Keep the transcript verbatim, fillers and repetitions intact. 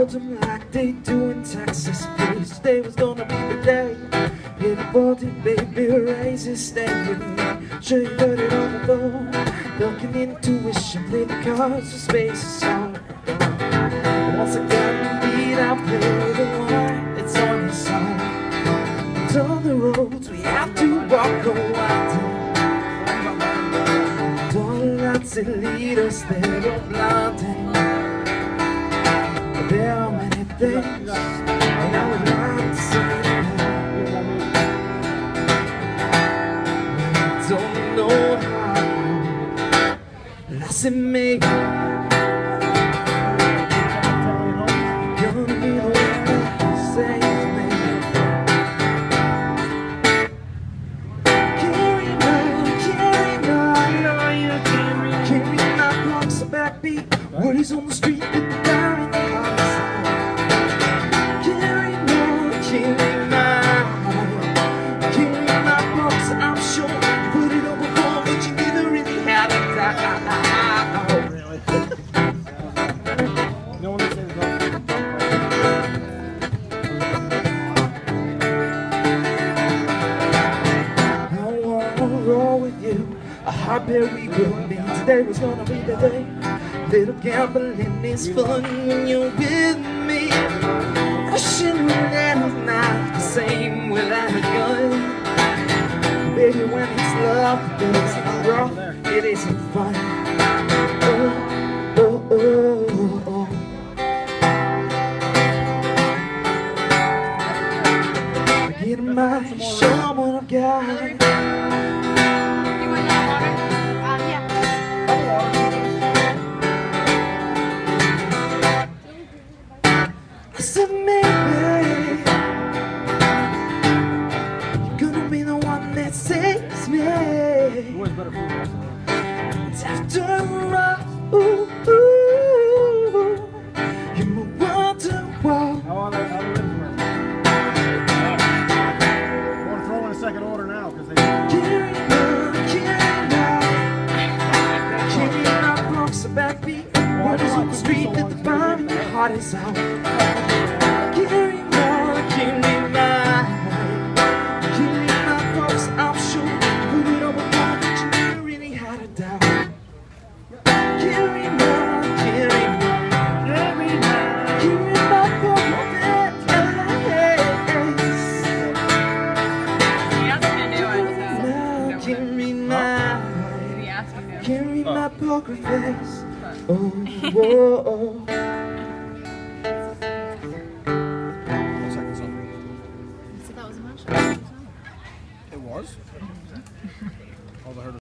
told them like they do in Texas, please. Today was gonna be the day. Everybody, baby, raise your stand with me. Sure you heard it on the phone. Looking intuition, play the cards, the space is hard. Once I got the beat, I'll play the one that's on the side. And on the roads we have to walk a winding. And all the lights that lead us there are blinding. But there are many things and I would like to say to you. I don't know how. And I said maybe worries on the street with the fire in the house. Carry on, carry my, carry my box. I'm sure you put it on before, but you never really had it. Really? No one says I wanna roll with you. I bet we will be. Today was gonna be the day. Little gambling is fun when you're with me. Russian roulette is not the same without a gun. Baby, when it's love, it's not rough, it isn't fun. Oh, oh, oh, oh. Get my show what I've got. So maybe you're gonna be the one that saves me. It's after all, ooh, ooh, you're my wonderwall. How are they? How are they for I want to throw in a second order now because they. Carry on, carry on, carry my box about me. What is on the street with the bomb and your heart is out. Carry on, carry my, carry my box. I'm sure you put it over more, but you never really had a doubt. Carry on, carry on, carry on, carry my box. Now carry my, carry my poker face. Oh, whoa, oh. It was? All the